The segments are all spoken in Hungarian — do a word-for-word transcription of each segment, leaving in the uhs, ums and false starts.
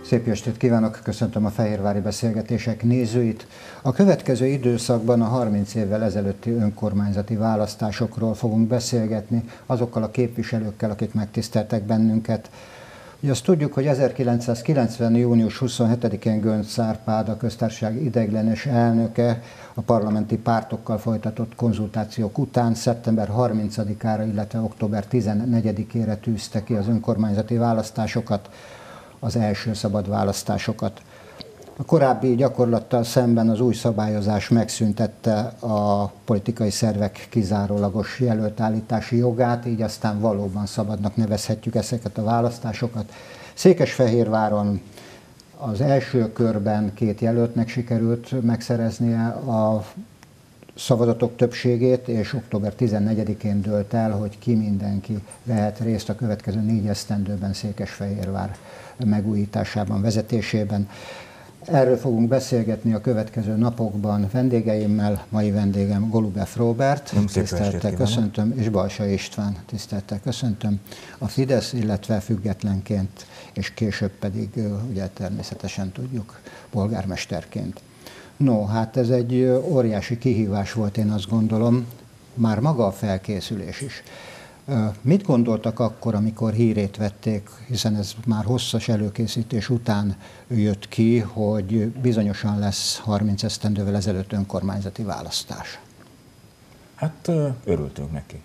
Szép estét kívánok, köszöntöm a fehérvári beszélgetések nézőit. A következő időszakban a harminc évvel ezelőtti önkormányzati választásokról fogunk beszélgetni, azokkal a képviselőkkel, akik megtiszteltek bennünket. Ugye azt tudjuk, hogy ezerkilencszázkilencven. június huszonhetedikén Göncz Árpád, a köztársaság ideiglenes elnöke a parlamenti pártokkal folytatott konzultációk után szeptember harmincadikára, illetve október tizennegyedikére tűzte ki az önkormányzati választásokat, az első szabad választásokat. A korábbi gyakorlattal szemben az új szabályozás megszüntette a politikai szervek kizárólagos jelöltállítási jogát, így aztán valóban szabadnak nevezhetjük ezeket a választásokat. Székesfehérváron az első körben két jelöltnek sikerült megszereznie a szavazatok többségét, és október tizennegyedikén dőlt el, hogy ki mindenki vehet részt a következő négy esztendőben Székesfehérvár megújításában, vezetésében. Erről fogunk beszélgetni a következő napokban vendégeimmel. Mai vendégem Golubev Róbert, tisztelettel köszöntöm, és Balsa István, tisztelettel köszöntöm. A Fidesz, illetve függetlenként, és később pedig, ugye természetesen tudjuk, polgármesterként. No, hát ez egy óriási kihívás volt, én azt gondolom, már maga a felkészülés is. Mit gondoltak akkor, amikor hírét vették, hiszen ez már hosszas előkészítés után jött ki, hogy bizonyosan lesz harminc esztendővel ezelőtt önkormányzati választás? Hát örültünk neki.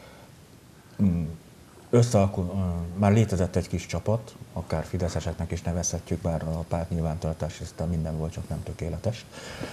Összealkul, már létezett egy kis csapat, akár fideszeseknek is nevezhetjük, bár a párt nyilvántartás aztán minden volt, csak nem tökéletes.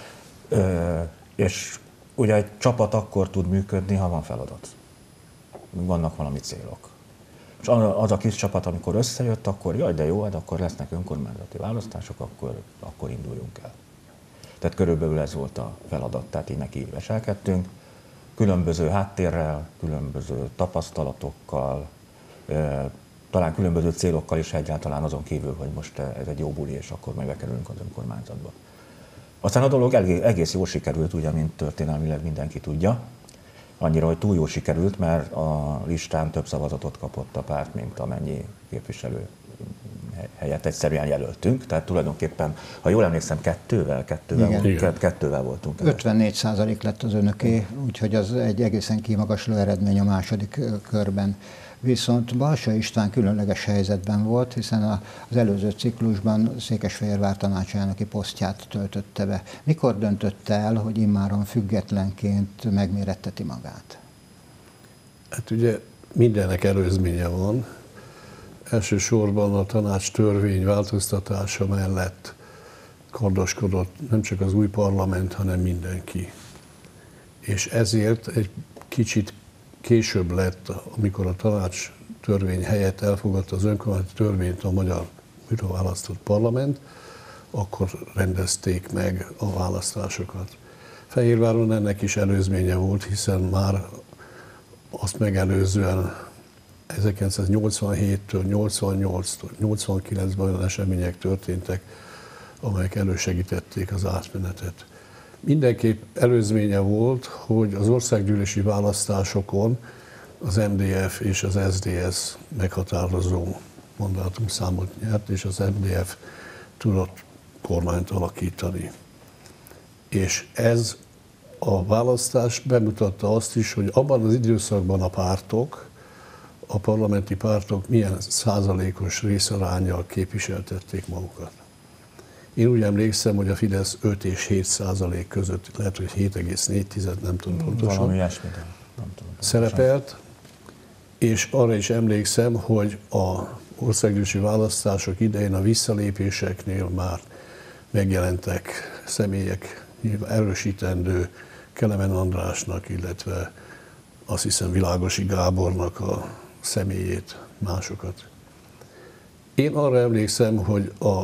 És ugye egy csapat akkor tud működni, ha van feladat. Vannak valami célok. És az a kis csapat, amikor összejött, akkor jaj, de jó, hát akkor lesznek önkormányzati választások, akkor, akkor induljunk el. Tehát körülbelül ez volt a feladat, tehát így neki veselkedtünk. Különböző háttérrel, különböző tapasztalatokkal, talán különböző célokkal is egyáltalán azon kívül, hogy most ez egy jó buli, és akkor majd bekerülünk az önkormányzatba. Aztán a dolog egész jól sikerült, ugye, mint történelmileg mindenki tudja. Annyira, hogy túl jól sikerült, mert a listán több szavazatot kapott a párt, mint amennyi képviselő helyett egyszerűen jelöltünk. Tehát tulajdonképpen, ha jól emlékszem, kettővel, kettővel, Igen. Volt, kettővel voltunk. ötvennégy százalék lett az önöké, úgyhogy az egy egészen kimagasló eredmény a második körben. Viszont Balsa István különleges helyzetben volt, hiszen az előző ciklusban Székesfehérvár tanácselnöki posztját töltötte be. Mikor döntötte el, hogy immáron függetlenként megméretteti magát? Hát ugye mindennek előzménye van. Elsősorban a tanács törvény változtatása mellett kardoskodott nem csak az új parlament, hanem mindenki. És ezért egy kicsit később lett, amikor a tanács törvény helyett elfogadta az önkormányzati törvényt a magyar újra választott parlament, akkor rendezték meg a választásokat. Fehérváron ennek is előzménye volt, hiszen már azt megelőzően ezerkilencszáznyolcvanhéttől nyolcvannyolctól nyolcvankilencben olyan események történtek, amelyek elősegítették az átmenetet. Mindenképp előzménye volt, hogy az országgyűlési választásokon az em dé ef és az es dé es meghatározó mandátumszámot nyert, és az em dé ef tudott kormányt alakítani. És ez a választás bemutatta azt is, hogy abban az időszakban a pártok, a parlamenti pártok milyen százalékos részaránnyal képviseltették magukat. Én úgy emlékszem, hogy a Fidesz öt és hét százalék között, lehet, hogy hét egész négy, nem tudom pontosan, valami ilyesmi, nem tudom, szerepelt, és arra is emlékszem, hogy a országgyűlési választások idején a visszalépéseknél már megjelentek személyek, erősítendő Kelemen Andrásnak, illetve azt hiszem Világosi Gábornak a személyét, másokat. Én arra emlékszem, hogy a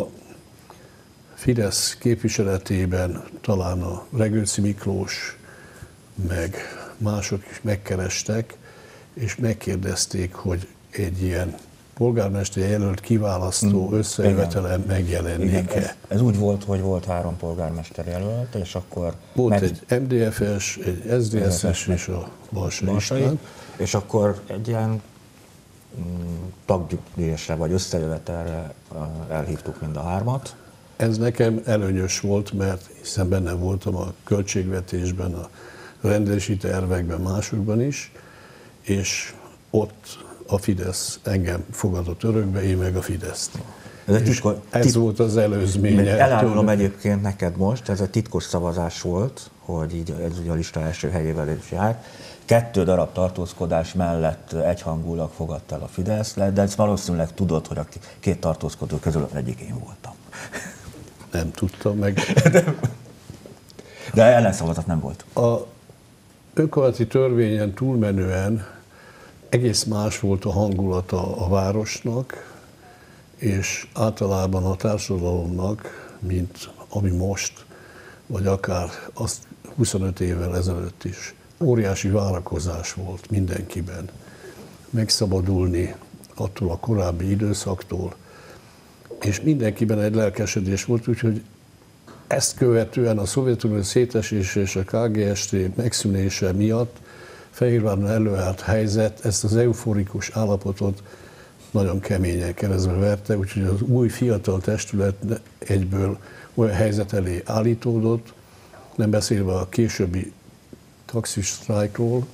Fidesz képviseletében talán a Regőci Miklós, meg mások is megkerestek, és megkérdezték, hogy egy ilyen polgármester jelölt kiválasztó összejövetelen megjelenik-e. Ez, ez úgy volt, hogy volt három polgármester jelölt, és akkor... Volt meg... egy em dé ef es, egy es dé es es és a Balsa István. És akkor egy ilyen taggyűlésre vagy összejövetelre elhívtuk mind a hármat. Ez nekem előnyös volt, mert hiszen benne voltam a költségvetésben, a rendezési tervekben, másokban is, és ott a Fidesz engem fogadott örökbe, én meg a Fideszt. Ez, egy titkos, ez tit- volt az előzménye. Elárulom egyébként neked most, ez egy titkos szavazás volt, hogy így ez ugye a lista első helyével is járt. Kettő darab tartózkodás mellett egyhangulag fogadta el a Fidesz, de ezt valószínűleg tudod, hogy a két tartózkodó közül az egyik én voltam. Nem tudtam meg. De, de ellenszavazat nem volt. A önkormányzati törvényen túlmenően egész más volt a hangulata a városnak, és általában a társadalomnak, mint ami most, vagy akár azt huszonöt évvel ezelőtt is. Óriási várakozás volt mindenkiben. Megszabadulni attól a korábbi időszaktól, és mindenkiben egy lelkesedés volt, úgyhogy ezt követően a Szovjetunió szétesése és a ká gé es té megszűnése miatt Fehérváron előállt helyzet ezt az euforikus állapotot nagyon keményen keresztbe verte, úgyhogy az új fiatal testület egyből olyan helyzet elé állítódott, nem beszélve a későbbi taxisztrájkról,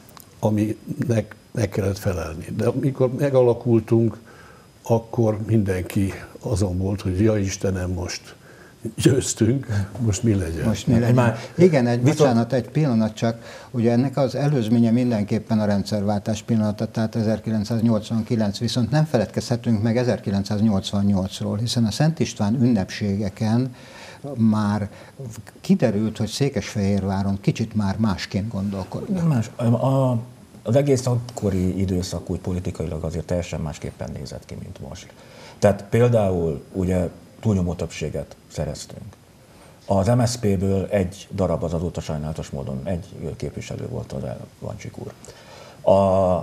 aminek meg kellett felelni. De amikor megalakultunk, akkor mindenki azon volt, hogy ja Istenem, most győztünk, most mi legyen? Most mi legyen? Már, igen, egy, viszont... bocsánat, egy pillanat csak. Ugye ennek az előzménye mindenképpen a rendszerváltás pillanata, tehát ezerkilencszáznyolcvankilenc, viszont nem feledkezhetünk meg ezerkilencszáznyolcvannyolcról, hiszen a Szent István ünnepségeken már kiderült, hogy Székesfehérváron kicsit már másként gondolkodnak. Más. A, az egész akkori időszak úgy politikailag azért teljesen másképpen nézett ki, mint most. Tehát például ugye túlnyomó többséget szereztünk. Az em es zé pé-ből egy darab, az azóta sajnálatos módon egy képviselő volt, az Vancsik úr. A,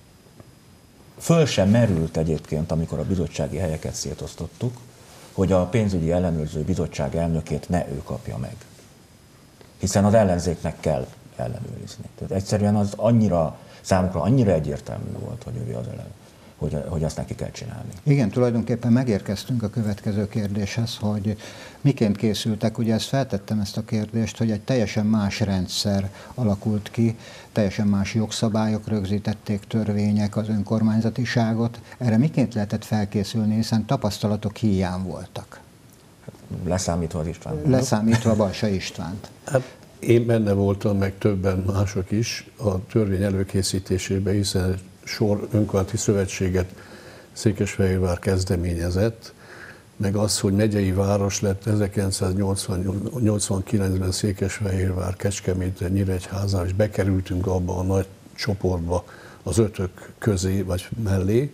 föl sem merült egyébként, amikor a bizottsági helyeket szétosztottuk, hogy a pénzügyi ellenőrző bizottság elnökét ne ő kapja meg. Hiszen az ellenzéknek kell ellenőrizni. Tehát egyszerűen az annyira, számukra annyira egyértelmű volt, hogy ő az ellen, hogy, hogy azt neki kell csinálni. Igen, tulajdonképpen megérkeztünk a következő kérdéshez, hogy miként készültek. Ugye ezt feltettem ezt a kérdést, hogy egy teljesen más rendszer alakult ki, teljesen más jogszabályok rögzítették, törvények az önkormányzatiságot. Erre miként lehetett felkészülni, hiszen tapasztalatok hiány voltak? Leszámítva az István. Leszámítva a Balsa Istvánt. Hát én benne voltam, meg többen mások is a törvény előkészítésében, hiszen sor önkormányzati szövetséget Székesfehérvár kezdeményezett, meg az, hogy megyei város lett ezerkilencszáznyolcvankilencben Székesfehérvár, Kecskemét, Nyíregyházán, és bekerültünk abba a nagy csoportba az ötök közé, vagy mellé.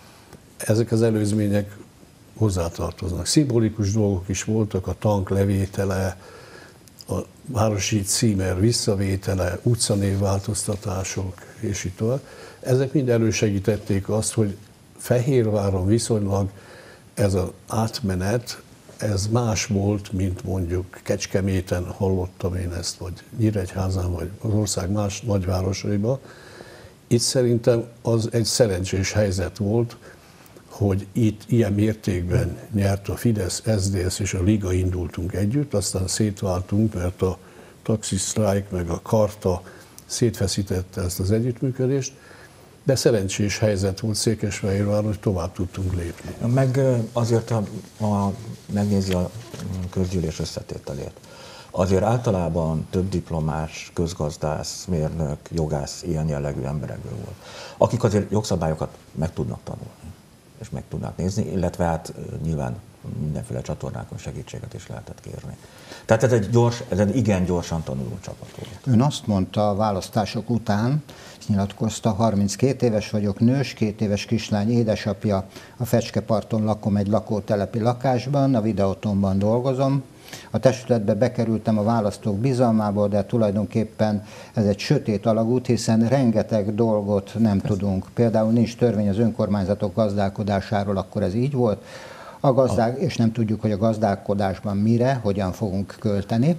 Ezek az előzmények hozzátartoznak. Szimbolikus dolgok is voltak, a tank levétele, a városi címer visszavétele, utcanévváltoztatások, és így tovább. Ezek mind elősegítették azt, hogy Fehérváron viszonylag ez az átmenet, ez más volt, mint mondjuk Kecskeméten hallottam én ezt, vagy Nyíregyházán, vagy az ország más nagyvárosaiban. Itt szerintem az egy szerencsés helyzet volt, hogy itt ilyen mértékben nyert a Fidesz, es zé dé es és a Liga indultunk együtt, aztán szétváltunk, mert a taxisztrájk meg a karta szétfeszítette ezt az együttműködést, de szerencsés helyzet volt Székesfehérváron, hogy tovább tudtunk lépni. Meg azért, ha, ha megnézi a közgyűlés összetételét, azért általában több diplomás, közgazdász, mérnök, jogász, ilyen jellegű emberekből volt, akik azért jogszabályokat meg tudnak tanulni, és meg tudnak nézni, illetve hát nyilván mindenféle csatornákon segítséget is lehetett kérni. Tehát ez egy, gyors, ez egy igen gyorsan tanuló csapat volt. Ön azt mondta a választások után, nyilatkozta, harminckét éves vagyok, nős, két éves kislány édesapja, a Fecskeparton lakom egy lakótelepi lakásban, a Videótonban dolgozom. A testületbe bekerültem a választók bizalmából, de tulajdonképpen ez egy sötét alagút, hiszen rengeteg dolgot nem tudunk. Például nincs törvény az önkormányzatok gazdálkodásáról, akkor ez így volt. A gazdák, és nem tudjuk, hogy a gazdálkodásban mire, hogyan fogunk költeni.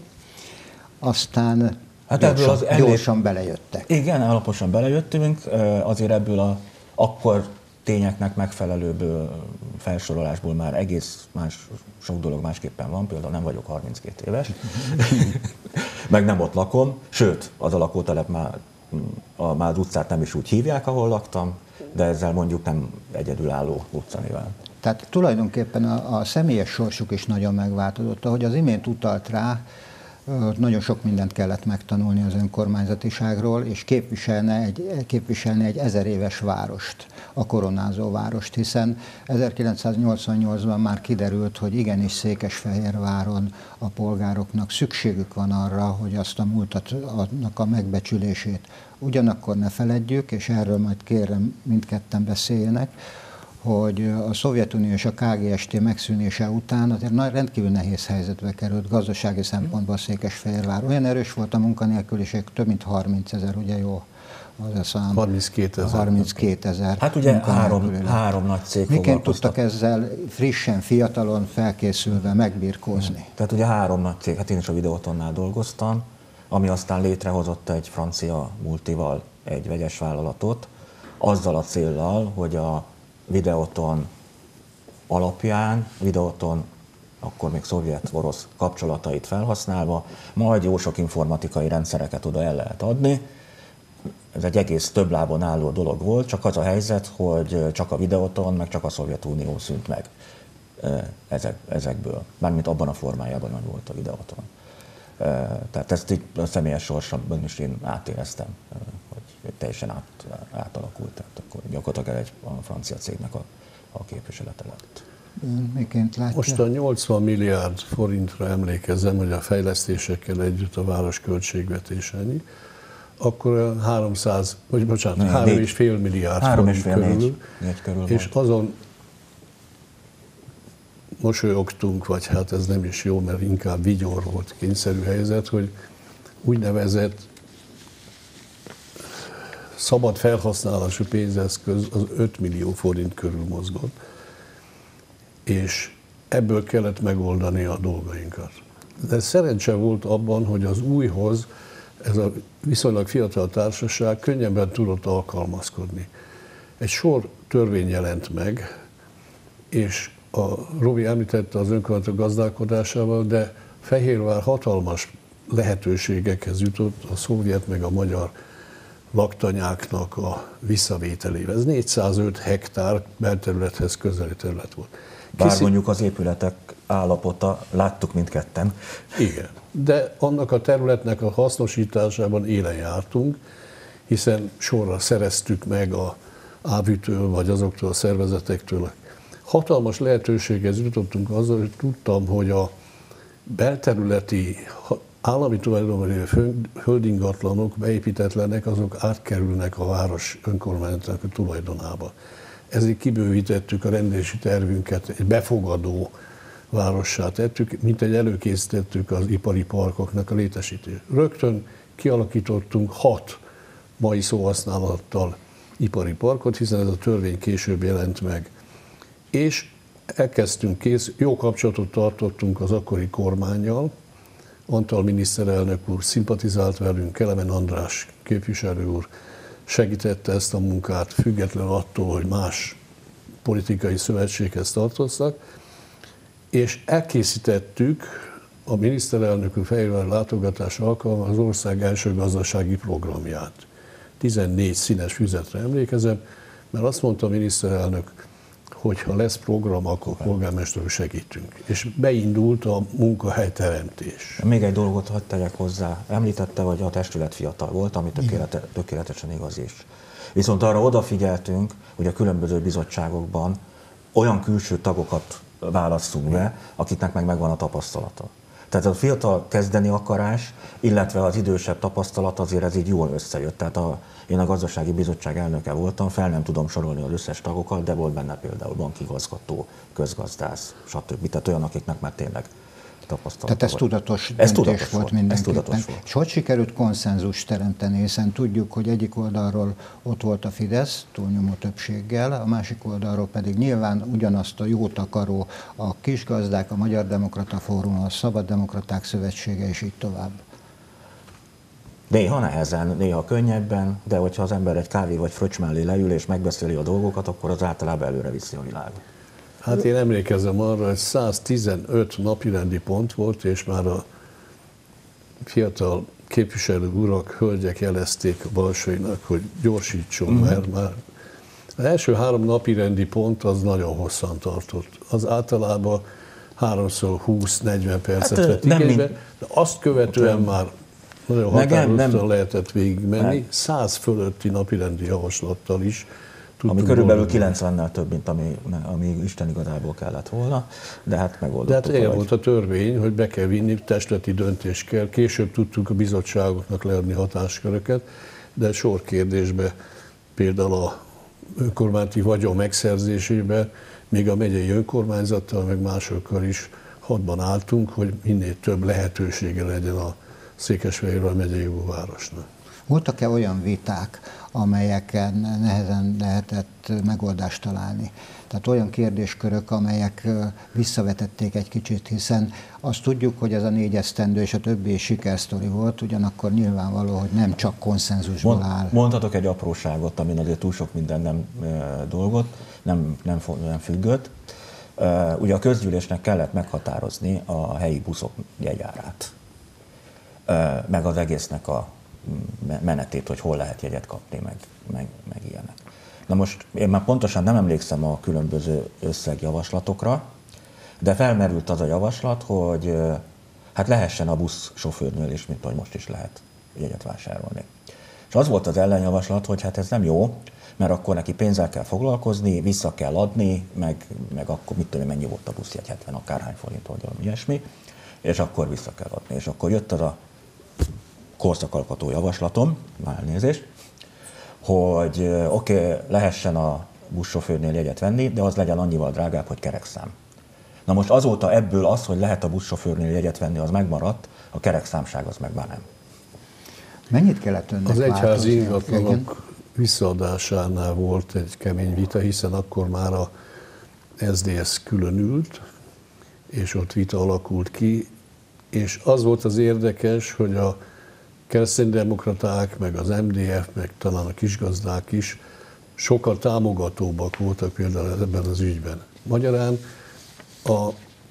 Aztán hát gyorsan, az emlét... gyorsan belejöttek. Igen, alaposan belejöttünk, azért ebből a, akkor tényeknek megfelelőbb felsorolásból már egész más, sok dolog másképpen van, például nem vagyok harminckét éves, meg nem ott lakom, sőt, az a lakótelep már, a, már az utcát nem is úgy hívják, ahol laktam, de ezzel mondjuk nem egyedülálló utcanével. Tehát tulajdonképpen a, a személyes sorsuk is nagyon megváltozott. Ahogy az imént utalt rá, nagyon sok mindent kellett megtanulni az önkormányzatiságról, és képviselni egy, képviselni egy ezer éves várost, a koronázó várost, hiszen ezerkilencszáznyolcvannyolcban már kiderült, hogy igenis Székesfehérváron a polgároknak szükségük van arra, hogy azt a múltat, annak a megbecsülését ugyanakkor ne feledjük, és erről majd kérem mindketten beszéljenek, hogy a Szovjetunió és a ká gé es té megszűnése után azért rendkívül nehéz helyzetbe került gazdasági szempontból Székesfehérvár. Olyan erős volt a munkanélküliség, több mint harmincezer, ugye jó? Az a szám. harminckétezer. Hát ugye három, három nagy cég Miként tudtak ezzel frissen, fiatalon, felkészülve megbirkózni? Tehát ugye három nagy cég, hát én is a Videótonnál dolgoztam, ami aztán létrehozott egy francia multival egy vegyes vállalatot, azzal a céllal, hogy a Videóton alapján, Videóton akkor még szovjet-orosz kapcsolatait felhasználva, majd jó sok informatikai rendszereket oda el lehet adni. Ez egy egész több lábon álló dolog volt, csak az a helyzet, hogy csak a Videóton, meg csak a Szovjetunió szűnt meg ezek, ezekből. Mármint abban a formájában, hogy volt a Videóton. Tehát ezt így a személyes sorsomban is én átéreztem, hogy teljesen át, átalakult. Tehát akkor gyakorlatilag egy a francia cégnek a, a képviselete lett. Miként látja? Most a nyolcvan milliárd forintra emlékezem, hogy a fejlesztésekkel együtt a város költségvetés ennyi, akkor háromszáz, vagy bocsánat, három és fél milliárd három forint és fél, körül, négy, négy körül és volt. azon mosolyogtunk, vagy hát ez nem is jó, mert inkább vigyor volt, kényszerű helyzet, hogy úgynevezett szabad felhasználású pénzeszköz az öt millió forint körül mozgott, és ebből kellett megoldani a dolgainkat. De szerencse volt abban, hogy az újhoz ez a viszonylag fiatal társaság könnyebben tudott alkalmazkodni. Egy sor törvény jelent meg, és a Robi említette az önkormányzatok gazdálkodásával, de Fehérvár hatalmas lehetőségekhez jutott a szovjet meg a magyar laktanyáknak a visszavételével. Ez négyszázöt hektár belterülethez közeli terület volt. Bár Kiszi... mondjuk az épületek állapota, láttuk mindketten. Igen, de annak a területnek a hasznosításában élen jártunk, hiszen sorra szereztük meg a Ávütől vagy azoktól a szervezetektől. Hatalmas lehetőséghez jutottunk azzal, hogy tudtam, hogy a belterületi állami tulajdonban lévő földingatlanok, beépítetlenek, azok átkerülnek a város önkormányzatának a tulajdonába. Ezért kibővítettük a rendési tervünket, egy befogadó várossá tettük, mint egy előkészítettük az ipari parkoknak a létesítését. Rögtön kialakítottunk hat mai szóhasználattal ipari parkot, hiszen ez a törvény később jelent meg. És elkezdtünk kész, jó kapcsolatot tartottunk az akkori kormánnyal, Antal miniszterelnök úr szimpatizált velünk, Kelemen András képviselő úr segítette ezt a munkát, függetlenül attól, hogy más politikai szövetséghez tartoztak, és elkészítettük a miniszterelnök úr Fehérvár látogatása alkalmával az ország első gazdasági programját. tizennégy színes füzetre emlékezem, mert azt mondta a miniszterelnök, hogy ha lesz program, akkor polgármesterül segítünk. És beindult a munkahelyteremtés. Még egy dolgot hadd tegyek hozzá. Említette, hogy a testület fiatal volt, ami tökéletes, tökéletesen igaz is. Viszont arra odafigyeltünk, hogy a különböző bizottságokban olyan külső tagokat válasszunk be, akiknek meg megvan a tapasztalata. Tehát a fiatal kezdeni akarás, illetve az idősebb tapasztalat azért ez így jól összejött. Tehát a, én a gazdasági bizottság elnöke voltam, fel nem tudom sorolni az összes tagokat, de volt benne például bankigazgató, közgazdász, stb. Tehát olyan, akiknek már tényleg tapasztalata. Tehát ez volt. tudatos ez döntés tudatos volt, volt mindenképpen. Ez tudatos volt. És hogy sikerült konszenzus teremteni, hiszen tudjuk, hogy egyik oldalról ott volt a Fidesz túlnyomó többséggel, a másik oldalról pedig nyilván ugyanazt a jót akaró a kisgazdák, a Magyar Demokrata Fórum, a Szabad Demokraták Szövetsége és így tovább. Néha nehezen, néha könnyebben, de hogyha az ember egy kávé vagy fröccs mellé leül és megbeszéli a dolgokat, akkor az általában előre viszi a világot. Hát én emlékezem arra, hogy száztizenöt napirendi pont volt, és már a fiatal képviselő urak, hölgyek jelezték a Balsainak, hogy gyorsítson, mm. mert már az első három napirendi pont az nagyon hosszan tartott. Az általában háromszor húsz-negyven percet hát, vett igénybe, de azt követően nem. már nagyon határozottan lehetett végigmenni, száz fölötti napirendi javaslattal is. Ami körülbelül kilencvennel több, mint ami, ami Isten igazából kellett volna, de hát megoldottuk. De hát ilyen volt a törvény, hogy be kell vinni, testleti döntés kell. Később tudtuk a bizottságoknak leadni hatásköröket, de sor kérdésbe, például a önkormányzati vagyon megszerzésébe, még a megyei önkormányzattal, meg másokkal is hadban álltunk, hogy minél több lehetősége legyen a Székesfehérvár megyei városnak. Voltak-e olyan viták, amelyeken nehezen lehetett megoldást találni? Tehát olyan kérdéskörök, amelyek visszavetették egy kicsit, hiszen azt tudjuk, hogy ez a négy esztendő és a többi sikersztori volt, ugyanakkor nyilvánvaló, hogy nem csak konszenzusból Mond, áll. Mondhatok egy apróságot, amin azért túl sok minden nem e, dolgot, nem, nem, nem függött. E, ugye a közgyűlésnek kellett meghatározni a helyi buszok jegyárát, e, meg az egésznek a menetét, hogy hol lehet jegyet kapni, meg, meg, meg ilyenek. Na most én már pontosan nem emlékszem a különböző összegjavaslatokra, de felmerült az a javaslat, hogy hát lehessen a buszsofőrnél is, mint ahogy most is lehet jegyet vásárolni. És az volt az ellenjavaslat, hogy hát ez nem jó, mert akkor neki pénzzel kell foglalkozni, vissza kell adni, meg, meg akkor mit tudom, mennyi volt a buszjegy, hetven akárhány forint, vagy ilyesmi, és akkor vissza kell adni. És akkor jött az a korszakalkotó javaslatom, már elnézést, hogy oké, okay, lehessen a buszsofőrnél jegyet venni, de az legyen annyival drágább, hogy kerekszám. Na most azóta ebből az, hogy lehet a buszsofőrnél jegyet venni, az megmaradt, a kerekszámság az meg már nem. Mennyit kellett önnek Az egyházi ingatlanok visszaadásánál volt egy kemény vita, hiszen akkor már a es zé dé es különült, és ott vita alakult ki, és az volt az érdekes, hogy a kereszténydemokraták, meg az em dé ef, meg talán a kisgazdák is sokkal támogatóbbak voltak például ebben az ügyben. Magyarán a,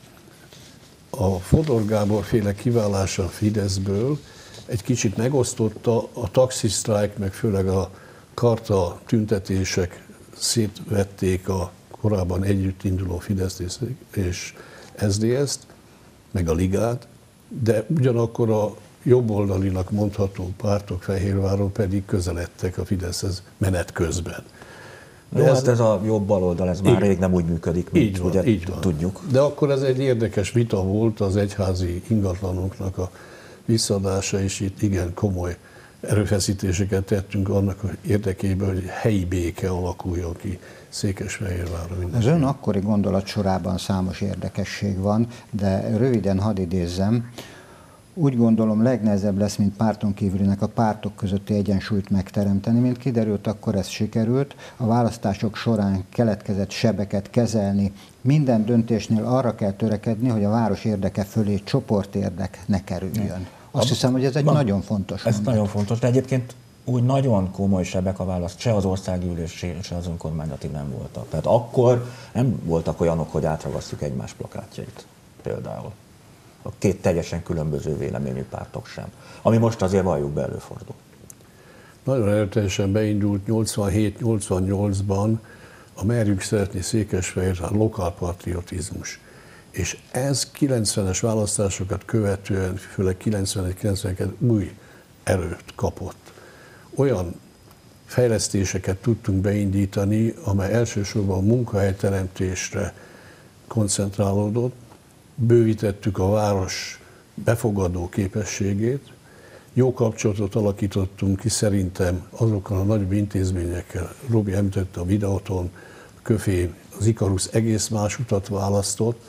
a Fodor Gábor féle kiválása a Fideszből egy kicsit megosztotta a taxisztrájk, meg főleg a karta tüntetések szétvették a korábban együtt induló Fideszt és es zé dé es-t, meg a Ligát, de ugyanakkor a jobboldalinak mondható pártok Fehérváron pedig közeledtek a Fideszhez menet közben. De ezt ez a jobb baloldal, ez már így, rég nem úgy működik, mint így van, ugye így van. tudjuk. De akkor ez egy érdekes vita volt, az egyházi ingatlanoknak a visszaadása, és itt igen komoly erőfeszítéseket tettünk annak érdekében, hogy helyi béke alakuljon ki Székesfehérváron. Az ön akkori gondolat sorában számos érdekesség van, de röviden hadd idézzem. Úgy gondolom, legnehezebb lesz, mint párton kívülinek a pártok közötti egyensúlyt megteremteni. Mint kiderült, akkor ez sikerült. A választások során keletkezett sebeket kezelni. Minden döntésnél arra kell törekedni, hogy a város érdeke fölé csoportérdek ne kerüljön. Azt hiszem, hogy ez egy Ma, nagyon fontos Ez mondat. nagyon fontos, de egyébként úgy nagyon komoly sebek a választ, se az országgyűlés, se az önkormányzati nem voltak. Tehát akkor nem voltak olyanok, hogy átragasztjuk egymás plakátjait például. A két teljesen különböző véleményű pártok sem. Ami most azért valljuk be előfordul. Nagyon erőteljesen beindult nyolcvanhét nyolcvannyolcban a merjük szeretni Székesfehérvár lokálpatriotizmus. És ez kilencvenes választásokat követően, főleg kilencvenegy kilencvenkettő új erőt kapott. Olyan fejlesztéseket tudtunk beindítani, amely elsősorban a munkahelyteremtésre koncentrálódott, bővítettük a város befogadó képességét, jó kapcsolatot alakítottunk ki szerintem azokkal a nagyobb intézményekkel. Robi említette a Videoton, a Köfé, az Ikarusz egész más utat választott,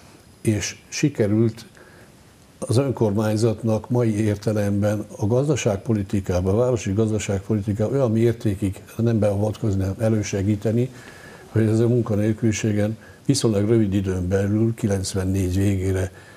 és sikerült az önkormányzatnak mai értelemben a gazdaságpolitikában, a városi gazdaságpolitikában olyan mértékig nem beavatkozni, hanem elősegíteni, hogy ez a munkanélküliségen viszonylag rövid időn belül, kilencvennégy végére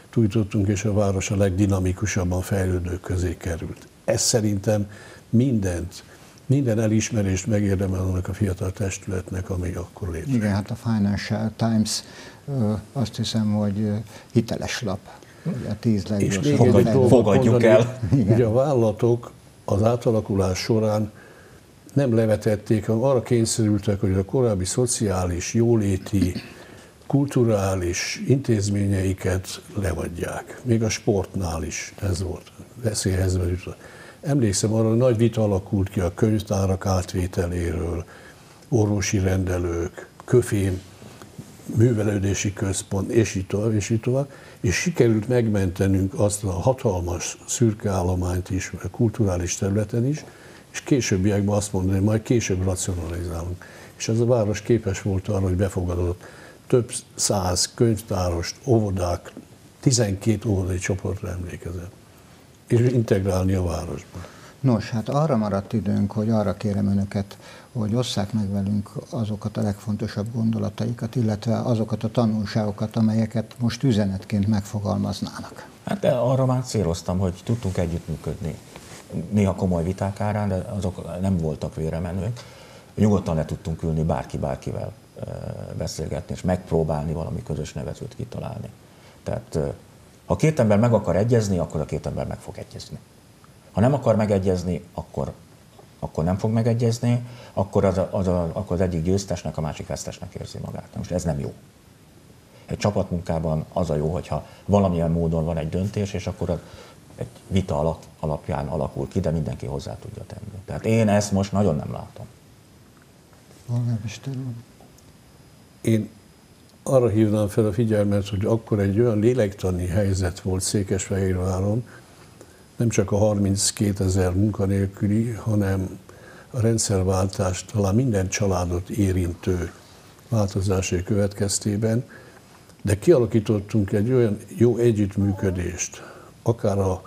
tújtottunk, és a város a legdinamikusabban fejlődők közé került. Ez szerintem mindent, minden elismerést megérdemel annak a fiatal testületnek, ami akkor létrejött. Igen, hát a Financial Times azt hiszem, hogy hiteles lap. Ugye a tíz leggyorsabb. Fogadjuk, fogadjuk el. Igen. Ugye a vállalatok az átalakulás során nem levetették, hanem arra kényszerültek, hogy a korábbi szociális, jóléti, kulturális intézményeiket levadják. Még a sportnál is ez volt. Veszélyhelyzetbe jutott. Emlékszem arra, hogy nagy vita alakult ki a könyvtárak átvételéről, orvosi rendelők, köfém, művelődési központ, és így tovább, és így tovább, és sikerült megmentenünk azt a hatalmas szürke állományt is, a kulturális területen is, és későbbiekben azt mondani, hogy majd később racionalizálunk. És ez a város képes volt arra, hogy befogadott több száz könyvtárost, óvodák, tizenkét óvodai csoportra emlékezett, és integrálni a városba. Nos, hát arra maradt időnk, hogy arra kérem önöket, hogy osszák meg velünk azokat a legfontosabb gondolataikat, illetve azokat a tanulságokat, amelyeket most üzenetként megfogalmaznának. Hát de arra már céloztam, hogy tudtunk együttműködni. Néha komoly viták árán, de azok nem voltak véremenők. Nyugodtan le tudtunk ülni bárki bárkivel beszélgetni, és megpróbálni valami közös nevezőt kitalálni. Tehát ha két ember meg akar egyezni, akkor a két ember meg fog egyezni. Ha nem akar megegyezni, akkor, akkor nem fog megegyezni, akkor az, a, az, a, akkor az egyik győztesnek, a másik vesztesnek érzi magát. Most ez nem jó. Egy csapatmunkában az a jó, hogyha valamilyen módon van egy döntés, és akkor az egy vita alapján alakul ki, de mindenki hozzá tudja tenni. Tehát én ezt most nagyon nem látom. Én arra hívnám fel a figyelmet, hogy akkor egy olyan lélektani helyzet volt Székesfehérváron, nem csak a harminckétezer munkanélküli, hanem a rendszerváltás talán minden családot érintő változásai következtében, de kialakítottunk egy olyan jó együttműködést, akár a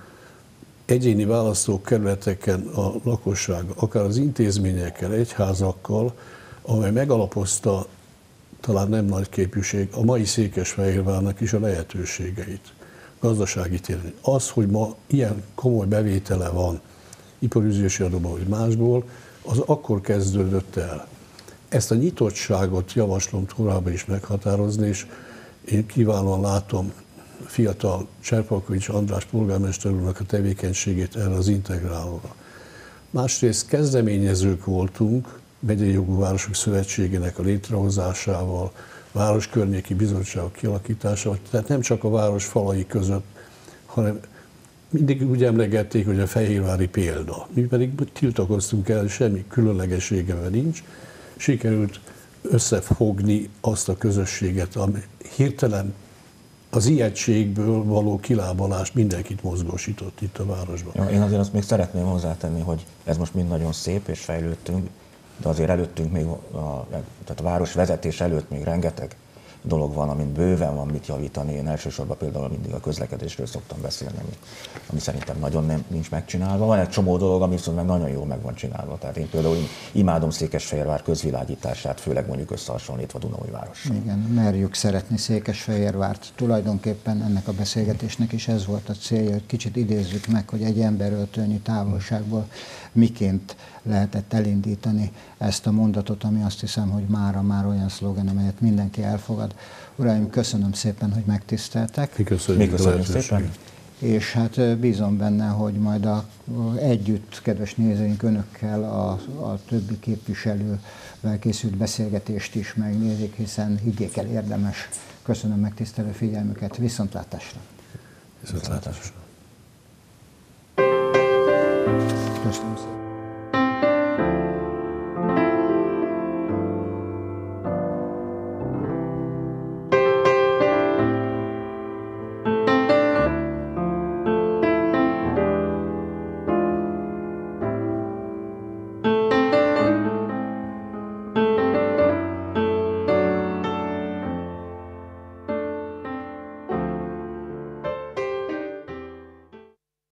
egyéni választókerületeken a lakosság, akár az intézményekkel, egyházakkal, amely megalapozta, talán nem nagy képűség, a mai Székesfehérvárnak is a lehetőségeit, gazdasági téren. Az, hogy ma ilyen komoly bevétele van, iparüzési adóban vagy másból, az akkor kezdődött el. Ezt a nyitottságot javaslom továbbá is meghatározni, és én kiválóan látom fiatal Cserpalkovics András polgármester úrnak a tevékenységét erre az integrálóra. Másrészt kezdeményezők voltunk, Megyei Jogú Városok Szövetségének a létrehozásával, városkörnyéki bizottságok kialakításával, tehát nem csak a város falai között, hanem mindig úgy emlegették, hogy a fehérvári példa. Mi pedig tiltakoztunk el, semmi különlegessége nincs. Sikerült összefogni azt a közösséget, ami hirtelen az ijegységből való kilábalás mindenkit mozgósított itt a városban. Ja, én azért azt még szeretném hozzátenni, hogy ez most mind nagyon szép, és fejlődtünk, de azért előttünk még, a, tehát a város vezetés előtt még rengeteg dolog van, amin bőven van mit javítani. Én elsősorban például mindig a közlekedésről szoktam beszélni, ami, ami szerintem nagyon nem, nincs megcsinálva. Van egy csomó dolog, ami viszont meg nagyon jól meg van csinálva. Tehát én például imádom Székesfehérvár közvilágítását, főleg mondjuk összehasonlítva Dunaújvárossal. Igen, merjük szeretni Székesfehérvárt. Tulajdonképpen ennek a beszélgetésnek is ez volt a célja, hogy kicsit idézzük meg, hogy egy emberöltőnyi távolságból miként lehetett elindítani ezt a mondatot, ami azt hiszem, hogy mára már olyan szlogen, amelyet mindenki elfogad. Uraim, köszönöm szépen, hogy megtiszteltek. Mi köszönjük, Mi köszönjük szépen. És hát bízom benne, hogy majd a, együtt, kedves nézőink, önökkel a, a többi képviselővel készült beszélgetést is megnézik, hiszen higgyék el, érdemes. Köszönöm megtisztelő figyelmüket. Viszontlátásra. Viszontlátásra. Köszönöm szépen.